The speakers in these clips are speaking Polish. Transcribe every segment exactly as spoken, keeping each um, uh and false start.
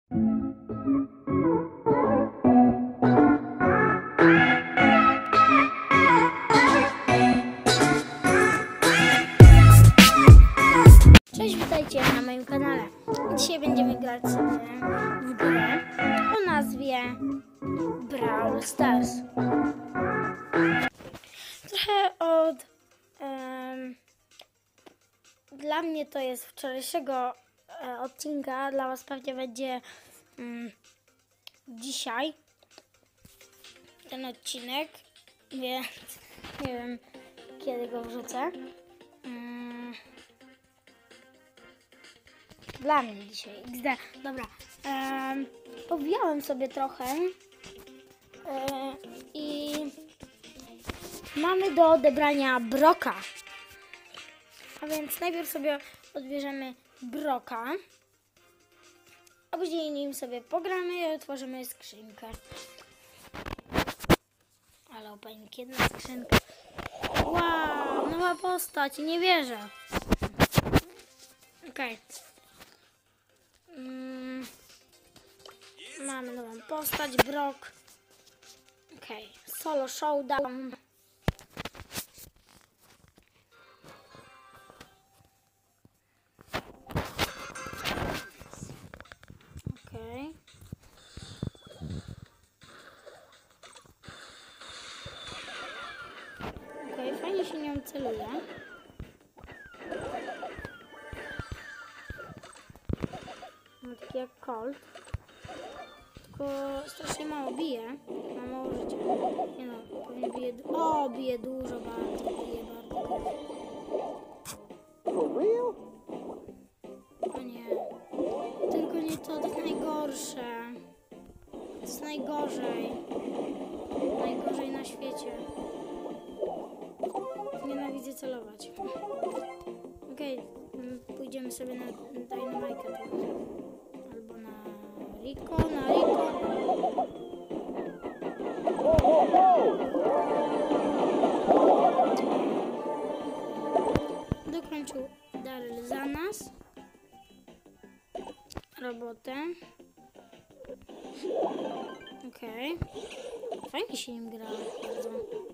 Cześć, witajcie na moim kanale. Dzisiaj będziemy grać sobie w grę o nazwie Brawl Stars. Trochę od... Um, dla mnie to jest wczorajszego e, odcinka, dla was pewnie będzie um, dzisiaj ten odcinek, więc nie wiem kiedy go wrzucę. Um, Dla mnie dzisiaj X D. Dobra. Um, powijałem sobie trochę. Um, I mamy do odebrania Broka. A więc najpierw sobie odbierzemy Broka. A później nim sobie pogramy i otworzymy skrzynkę. Ale opańki, jedna skrzynka. Wow, nowa postać. Nie wierzę. Okej. Okay. Mm, mamy nową postać, Brock. Okej, okay. Solo showdown. Okej. Okay. Okej, okay, fajnie się nią celuje. No, taki jak Colt. Tylko strasznie mało bije. Ma mało życia. Nie no, pewnie bije... O, bije dużo, bardzo. Bije bardzo. O nie. Tylko nie to, to jest najgorsze. To jest najgorzej. Najgorzej na świecie. Nienawidzę celować. Okej, okay. Pójdziemy sobie na Dynamite. Albo na Rico, na Rico. Dokończył Daryl za nas robotę. Okej. Okay. Fajnie się nim gra bardzo.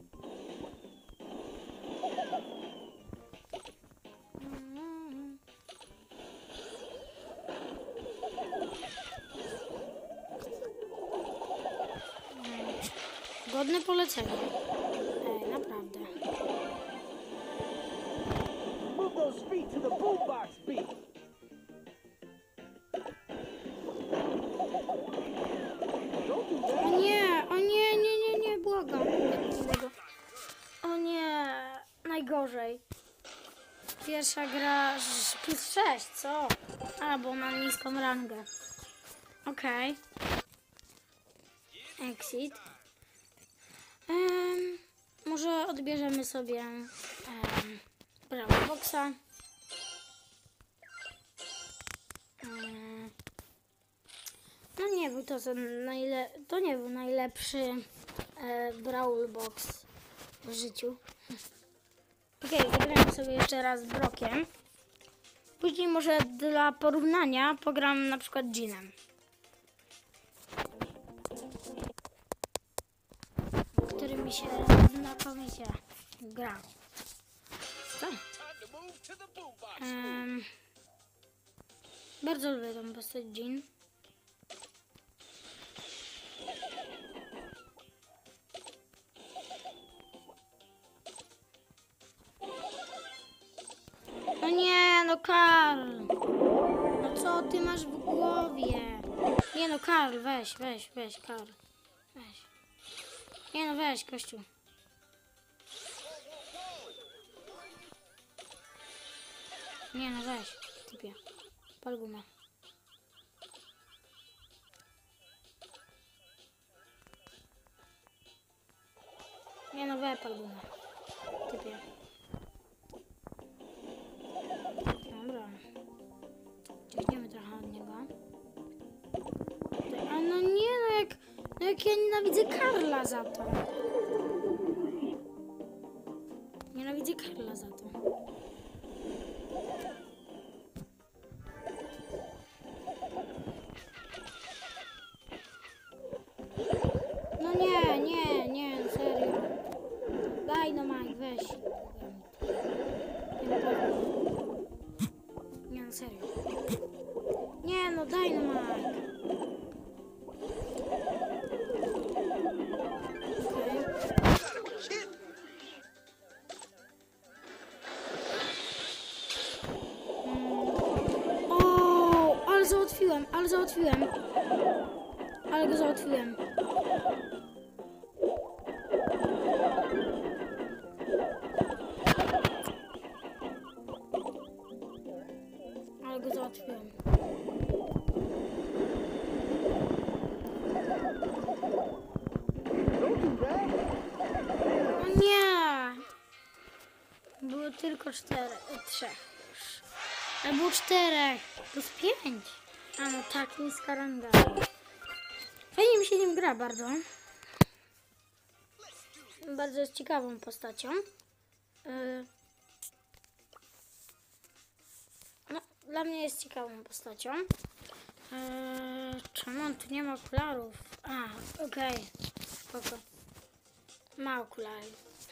Godne polecenie. Ej, naprawdę. O nie, o nie, nie, nie, nie, błagam. O nie, najgorzej. Pierwsza gra plus sześć, co? A, bo ma niską rangę. Okej. Okay. Exit. Um, może odbierzemy sobie um, Brawl Boxa. Um, no nie był to, to, najle to nie był najlepszy e, Brawl Box w życiu. Okej, okay, zagramy sobie jeszcze raz z Brockiem. Później może dla porównania pogram na przykład Jeanem. Który mi się znakomicie gra. Co? Um, bardzo lubię tą postać Jean. No nie, no Karl. No co ty masz w głowie? Nie no Karl, weź, weź, weź Karl. Weź. Nie no weź, kościół. Nie no weź, typie. Pal gumę. Nie no weź, pal gumę. Typie. Dobra. Ciągniemy trochę od niego. A no nie no jak... No jak ja nienawidzę Karla za to. Nienawidzę Karla za to. Mike. Załatwiłem, ale załatwiłem. Ale go załatwiłem. Ale go załatwiłem. O nie! Było tylko cztery, trzech już. Ale było czterech, plus pięć. A no tak, niska ranga. Fajnie mi się nim gra bardzo. Bardzo jest ciekawą postacią. Yy. No, dla mnie jest ciekawą postacią. Yy, czemu on tu nie ma okularów? A, okej. Okay. Spoko. Ma okulary.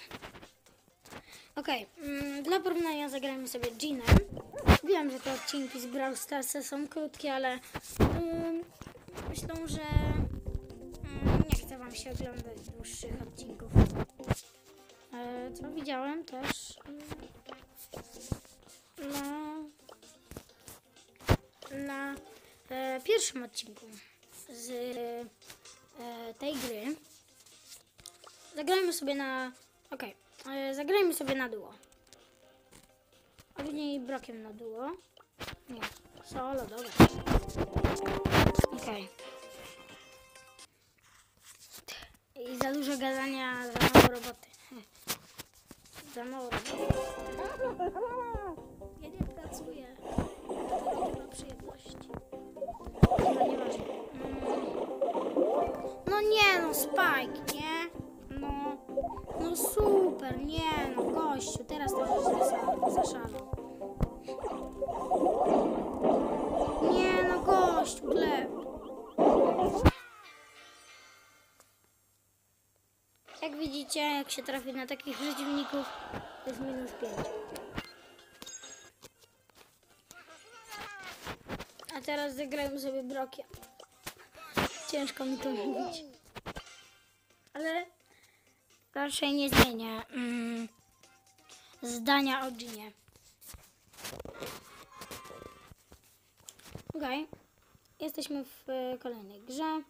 Okej, okay. Dla porównania zagrajmy sobie Jeanem. Wiem, że te odcinki z Brawl Starsa są krótkie, ale yy, myślę, że yy, nie chcę wam się oglądać dłuższych odcinków. Yy, co widziałem też yy, na, na yy, pierwszym odcinku z yy, tej gry. Zagrajmy sobie na... Okej, okay. yy, zagrajmy sobie na duo. A później Brokiem na duo. Nie, solo, dobra. Okej. Okay. I za dużo gadania, za mało roboty. Za mało roboty. Ja nie pracuję. To nie ma przyjemności. Chyba nie ważne. No nie no, Spike, nie? No, no super, nie no, gościu, teraz to już zaszalał. Nie no, gościu, chleb. Jak widzicie, jak się trafi na takich przeciwników, to jest minus pięć. A teraz zagrajmy sobie Brokiem. Ciężko mi to mówić. Ale raczej nie zmienię mm, zdania o Jeanie. Okej. Okay. Jesteśmy w y, kolejnej grze.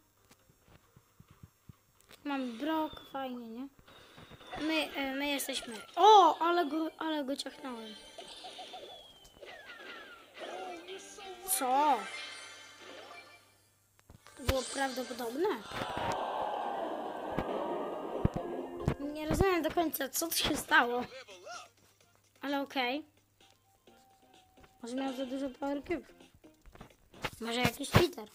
Mamy Brock, fajnie, nie? My, y, my jesteśmy... O, ale go, ale go ciachnąłem. Co? To było prawdopodobne? Nie rozumiem do końca, co tu się stało. Ale okej. Okay. Może miał za dużo power cube. Może jakiś cheater.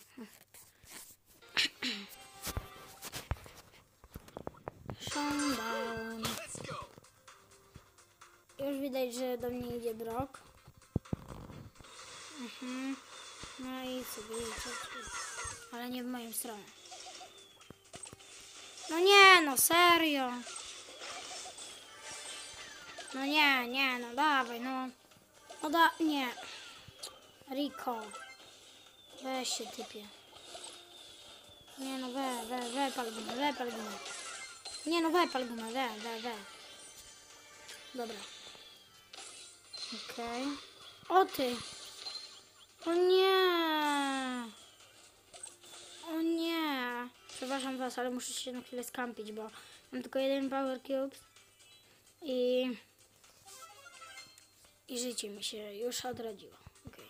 Showdown. Już widać, że do mnie idzie Brock. Mhm. No i sobie idzie. Ale nie w moją stronę. No nie, no serio. No nie, nie, no dawaj, no. No da, nie. Rico. Weź się, typie. Nie no, we, we, we, pal gumę, we, pal gumę. Nie no, we, pal gumę, we, we, we. Dobra. Okej. Okay. O ty. O nie. O nie. Przepraszam was, ale muszę się na chwilę skampić, bo mam tylko jeden power cube. I... I życie mi się już odrodziło. Okay.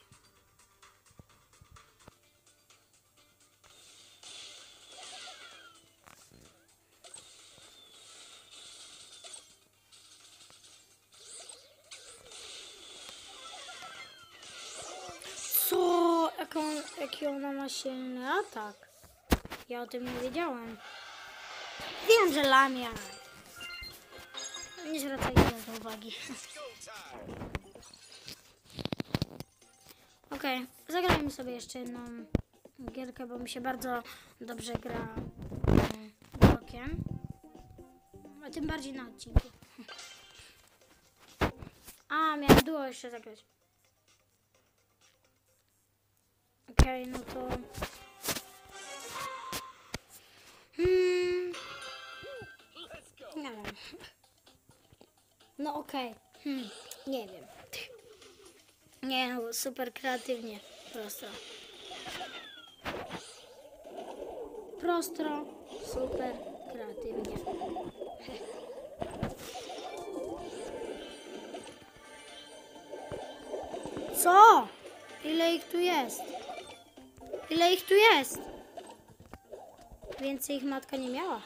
Co? Jak on, jaki ona ma silny atak? Ja o tym nie wiedziałem. Wiem, że Lamia. Nie zwracajcie na to uwagi. Okej, okay, zagrajmy sobie jeszcze jedną gierkę, bo mi się bardzo dobrze gra Brockiem. A tym bardziej na odcinku. A, miałem duo jeszcze zagrać. Okay. Okej, no to... Hmm... Nie wiem. No okej. Hmm. Nie wiem. Nie no, super kreatywnie. Prosto. Prosto, super kreatywnie. Co? Ile ich tu jest? Ile ich tu jest? Więcej ich matka nie miała.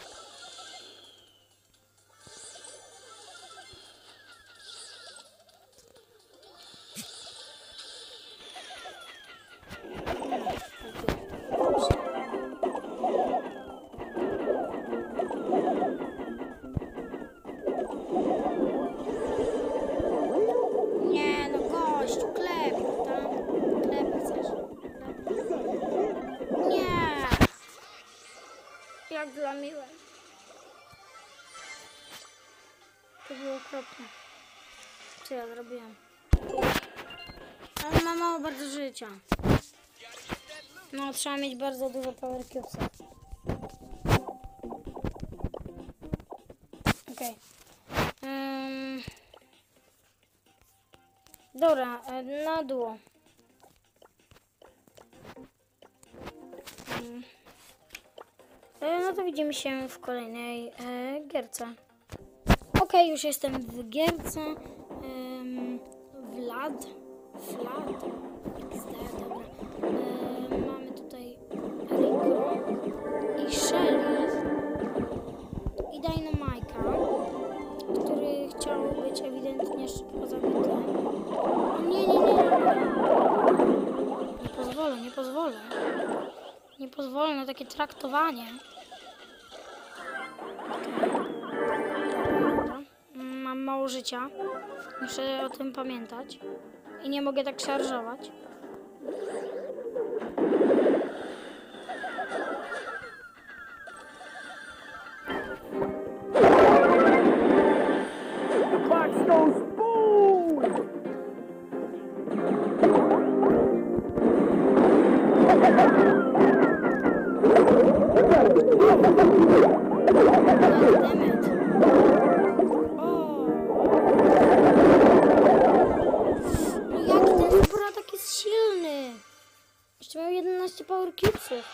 Nie no, gościu, klep tam. Klep chcesz? Nie. Jak zlamiłem. To było okropne. Co ja zrobiłem? Ale ma mało bardzo życia. No, trzeba mieć bardzo dużo power cubesów. Okej. Okay. Um, dobra, na dół. Um, no to widzimy się w kolejnej e, gierce. Okej, okay, już jestem w gierce. Um, Vlad. Vlad. X D, dobra. E, mamy tutaj Rico i Shelly i Dynamite'a, który chciał być ewidentnie szybko zabity. O nie, nie, nie, nie. Nie pozwolę, nie pozwolę. Nie pozwolę na takie traktowanie. Dobra. Mam mało życia. Muszę o tym pamiętać. I nie mogę tak szarżować. Jeszcze miał jedenaście power cubesów.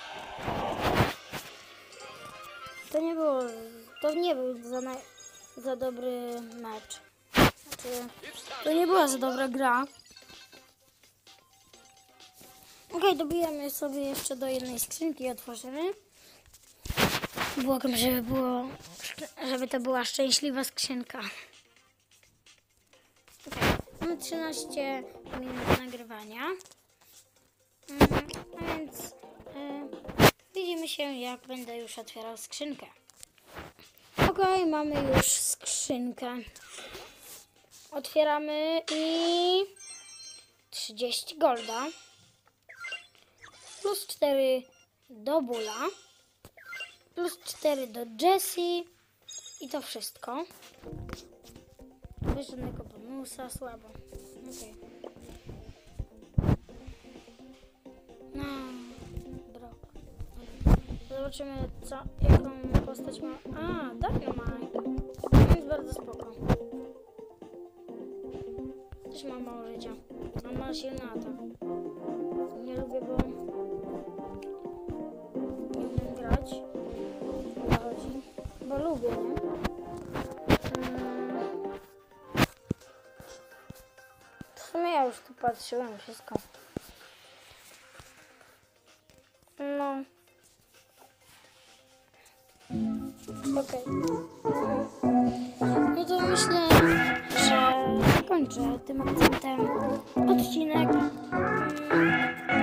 To nie było, to nie był za, na, za dobry mecz. Znaczy, to nie była za dobra gra. Ok, dobijamy sobie jeszcze do jednej skrzynki i otworzymy. Błagam, żeby było, żeby to była szczęśliwa skrzynka. Okay. Mamy trzynaście minut nagrywania. Mm, a więc y, widzimy się, jak będę już otwierał skrzynkę. Ok, mamy już skrzynkę. Otwieramy i trzydzieści golda. Plus cztery do Bulla. Plus cztery do Jessie. I to wszystko. Bez żadnego bonusa, słabo. Okay. No, Brock. Zobaczymy, co, jaką postać ma. A, Dynamite. Jest bardzo spoko. Też ma mało życia. On ma silny atak. Nie lubię, bo nie umiem grać. Chodzi. Bo lubię, nie? Hmm. W sumie ja już tu patrzyłem wszystko. No. Okej. Okay. No to myślę, że zakończę tym akcentem odcinek.